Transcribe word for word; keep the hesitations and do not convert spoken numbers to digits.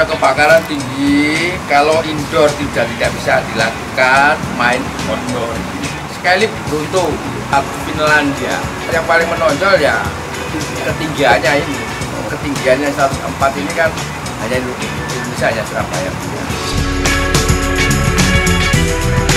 resiko kebakaran tinggi. Kalau indoor tidak tidak bisa dilakukan, main outdoor. Sekali beruntung, Finlandia. Yang paling menonjol ya ketinggiannya ini. Ketinggiannya seratus empat ini kan hanya Indonesia, hanya Surabaya.